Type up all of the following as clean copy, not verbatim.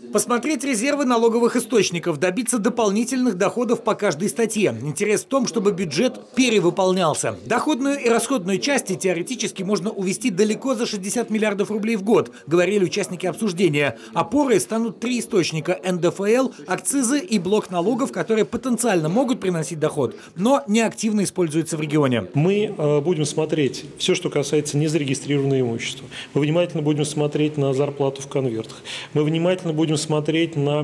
Посмотреть резервы налоговых источников, добиться дополнительных доходов по каждой статье. Интерес в том, чтобы бюджет перевыполнялся. Доходную и расходную части теоретически можно увести далеко за 60 миллиардов рублей в год, говорили участники обсуждения. Опорой станут три источника – НДФЛ, акцизы и блок налогов, которые потенциально могут приносить доход, но неактивно используются в регионе. Мы будем смотреть все, что касается незарегистрированного имущества. Мы внимательно будем смотреть на зарплату в конвертах. Мы внимательно будем смотреть на,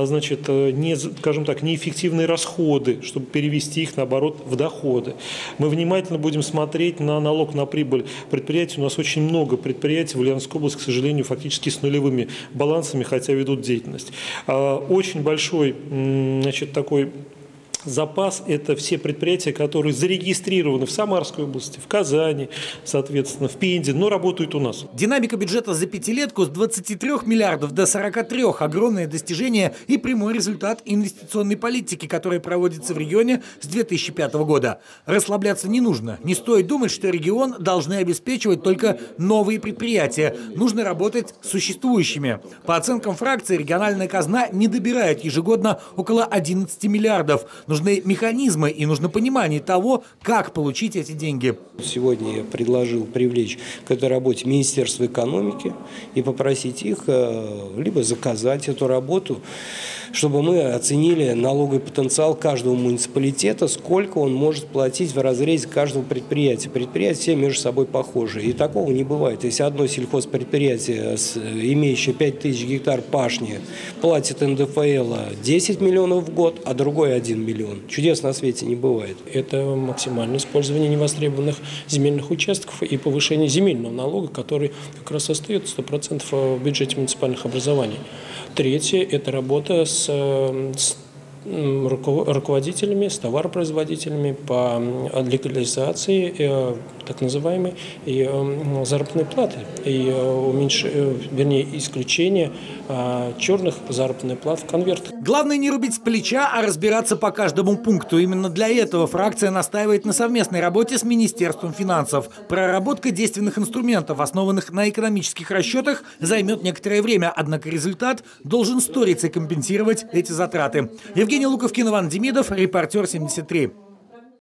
скажем так, неэффективные расходы, чтобы перевести их, наоборот, в доходы. Мы внимательно будем смотреть на налог на прибыль предприятий. У нас очень много предприятий в Ульяновской области, к сожалению, фактически с нулевыми балансами, хотя ведут деятельность. Очень большой, такой запас – это все предприятия, которые зарегистрированы в Самарской области, в Казани, соответственно, в Пензе, но работают у нас. Динамика бюджета за пятилетку с 23 миллиардов до 43 – огромное достижение и прямой результат инвестиционной политики, которая проводится в регионе с 2005 года. Расслабляться не нужно. Не стоит думать, что регион должны обеспечивать только новые предприятия. Нужно работать с существующими. По оценкам фракции, региональная казна не добирает ежегодно около 11 миллиардов. Нужны механизмы и нужно понимание того, как получить эти деньги. Сегодня я предложил привлечь к этой работе Министерство экономики и попросить их либо заказать эту работу, чтобы мы оценили налоговый потенциал каждого муниципалитета, сколько он может платить в разрезе каждого предприятия. Предприятия все между собой похожи. И такого не бывает. Если одно сельхозпредприятие, имеющее 5000 гектар пашни, платит НДФЛ 10 миллионов в год, а другой 1 миллион. Чудес на свете не бывает. Это максимальное использование невостребованных земельных участков и повышение земельного налога, который как раз остается 100% в бюджете муниципальных образований. Третье – это работа с руководителями, с товаропроизводителями по легализации так называемой заработной платы и исключение черных заработных плат в конвертах. Главное не рубить с плеча, а разбираться по каждому пункту. Именно для этого фракция настаивает на совместной работе с Министерством финансов. Проработка действенных инструментов, основанных на экономических расчетах, займет некоторое время, однако результат должен сторицей компенсировать эти затраты. Евгений Луковкин, Иван Демидов, Репортер 73.